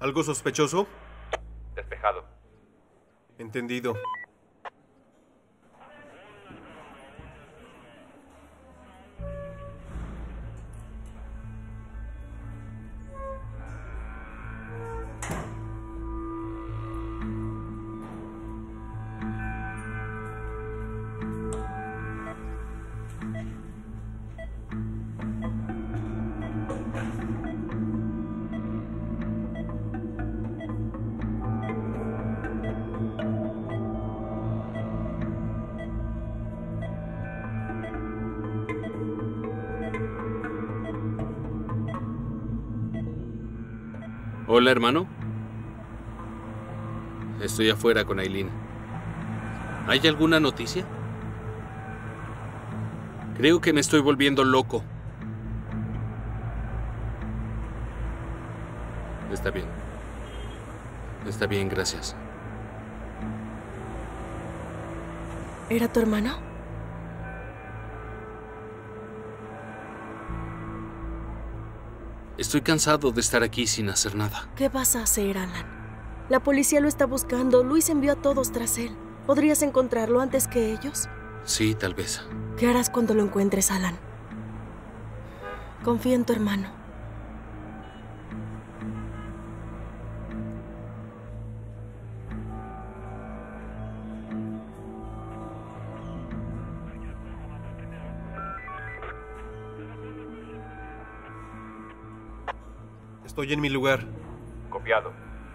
¿Algo sospechoso? Despejado. Entendido. Hola, hermano. Estoy afuera con Aileen. ¿Hay alguna noticia? Creo que me estoy volviendo loco. Está bien. Está bien, gracias. ¿Era tu hermano? Estoy cansado de estar aquí sin hacer nada. ¿Qué vas a hacer, Alan? La policía lo está buscando. Luis envió a todos tras él. ¿Podrías encontrarlo antes que ellos? Sí, tal vez. ¿Qué harás cuando lo encuentres, Alan? Confía en tu hermano. Estoy en mi lugar. Copiado.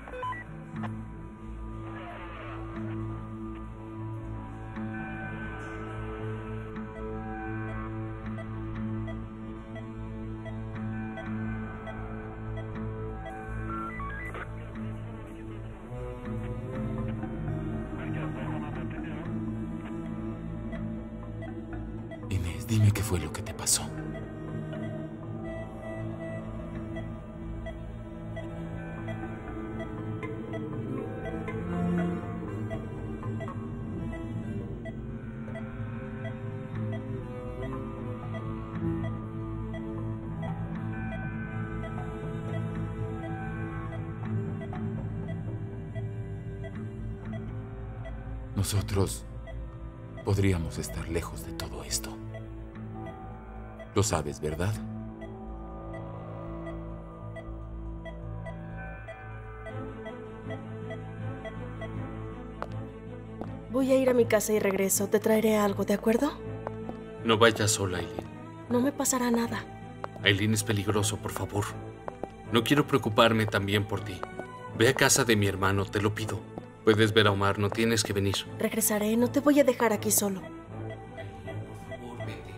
Inés, dime qué fue lo que te pasó. Nosotros podríamos estar lejos de todo esto. Lo sabes, ¿verdad? Voy a ir a mi casa y regreso. Te traeré algo, ¿de acuerdo? No vayas sola, Aileen. No me pasará nada. Aileen, es peligroso, por favor. No quiero preocuparme también por ti. Ve a casa de mi hermano, te lo pido. Puedes ver a Omar, no tienes que venir. Regresaré, no te voy a dejar aquí solo. Aileen, por favor, vete.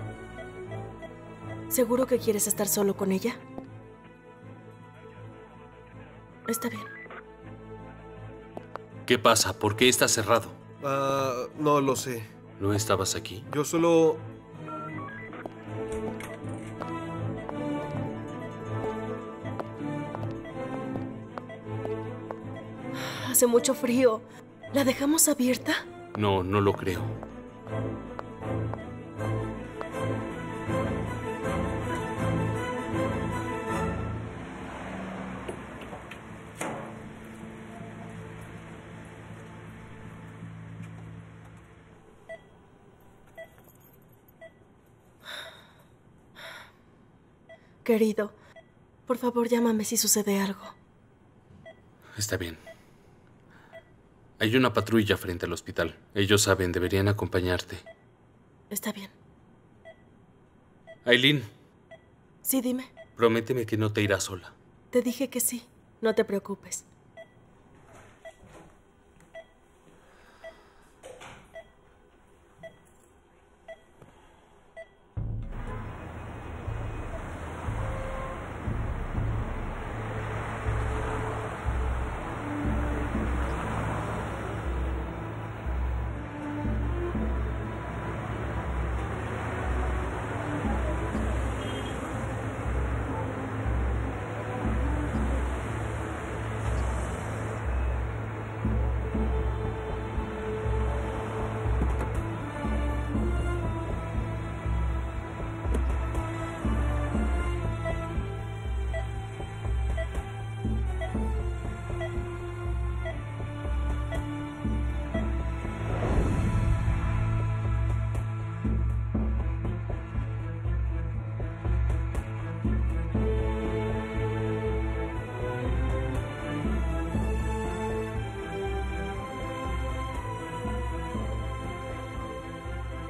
¿Seguro que quieres estar solo con ella? Está bien. ¿Qué pasa? ¿Por qué está cerrado? No lo sé. ¿No estabas aquí? Yo solo... Hace mucho frío. ¿La dejamos abierta? No, no lo creo. Querido, por favor llámame si sucede algo. Está bien. Hay una patrulla frente al hospital. Ellos saben, deberían acompañarte. Está bien. Aileen, Sí, dime. prométeme que no te irás sola. Te dije que sí. No te preocupes.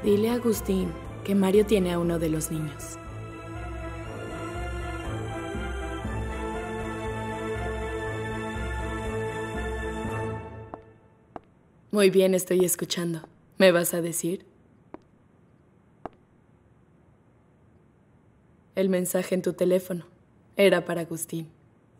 Dile a Agustín que Mario tiene a uno de los niños. Muy bien, estoy escuchando. ¿Me vas a decir? El mensaje en tu teléfono era para Agustín.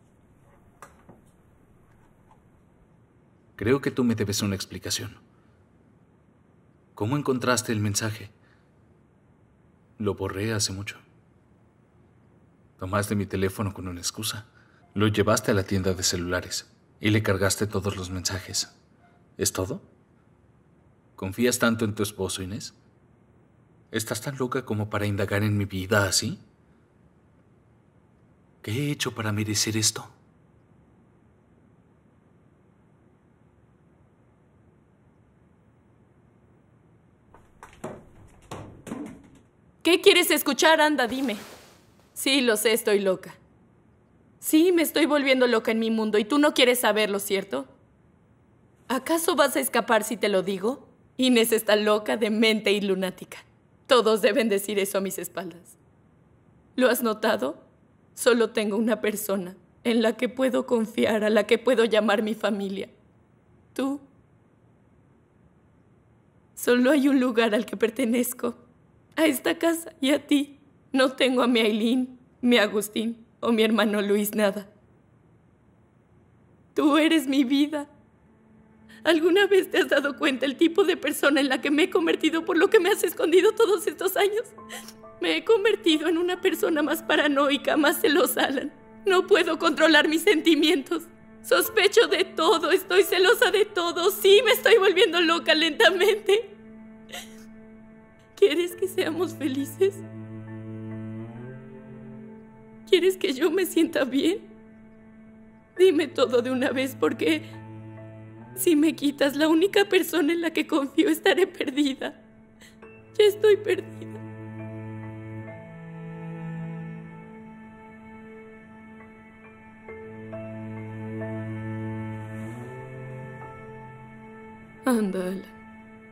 Creo que tú me debes una explicación. ¿Cómo encontraste el mensaje? Lo borré hace mucho. Tomaste mi teléfono con una excusa. Lo llevaste a la tienda de celulares y le cargaste todos los mensajes. ¿Es todo? ¿Confías tanto en tu esposo, Inés? ¿Estás tan loca como para indagar en mi vida así? ¿Qué he hecho para merecer esto? ¿Qué quieres escuchar? Anda, dime. Sí, lo sé, estoy loca. Sí, me estoy volviendo loca en mi mundo y tú no quieres saberlo, ¿cierto? ¿Acaso vas a escapar si te lo digo? Inés está loca, demente y lunática. Todos deben decir eso a mis espaldas. ¿Lo has notado? Solo tengo una persona en la que puedo confiar, a la que puedo llamar mi familia. Tú. Solo hay un lugar al que pertenezco. A esta casa y a ti. No tengo a mi Aileen, mi Agustín o mi hermano Luis nada. Tú eres mi vida. ¿Alguna vez te has dado cuenta el tipo de persona en la que me he convertido por lo que me has escondido todos estos años? Me he convertido en una persona más paranoica, más celosa, Alan. No puedo controlar mis sentimientos. Sospecho de todo, estoy celosa de todo. Sí, me estoy volviendo loca lentamente. ¿Quieres que seamos felices? ¿Quieres que yo me sienta bien? Dime todo de una vez, porque si me quitas la única persona en la que confío, estaré perdida. Ya estoy perdida. Anda, Alan.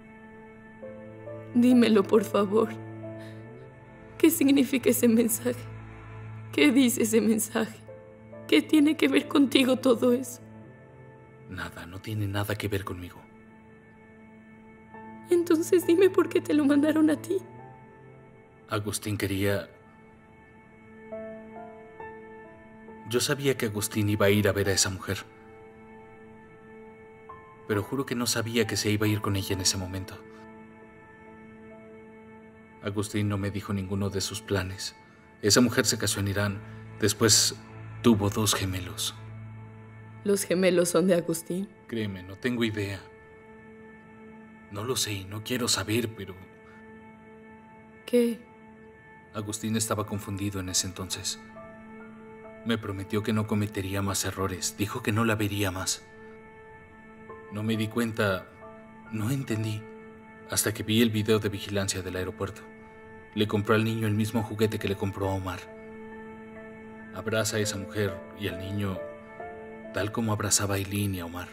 Dímelo, por favor. ¿Qué significa ese mensaje? ¿Qué dice ese mensaje? ¿Qué tiene que ver contigo todo eso? Nada, no tiene nada que ver conmigo. Entonces dime por qué te lo mandaron a ti. Agustín quería... Yo sabía que Agustín iba a ir a ver a esa mujer. Pero juro que no sabía que se iba a ir con ella en ese momento. Agustín no me dijo ninguno de sus planes. Esa mujer se casó en Irán. Después tuvo 2 gemelos. ¿Los gemelos son de Agustín? Créeme, no tengo idea. No lo sé y no quiero saber, pero... ¿Qué? Agustín estaba confundido en ese entonces. Me prometió que no cometería más errores. Dijo que no la vería más. No me di cuenta, no entendí, hasta que vi el video de vigilancia del aeropuerto. Le compró al niño el mismo juguete que le compró a Omar. Abraza a esa mujer y al niño tal como abrazaba a Aileen y a Omar.